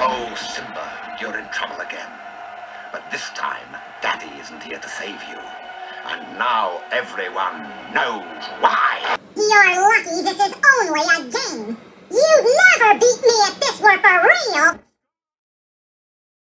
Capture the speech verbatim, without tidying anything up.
Oh, Simba, you're in trouble again. But this time, Daddy isn't here to save you. And now everyone knows why. You're lucky this is only a game. You'd never beat me if this were for real.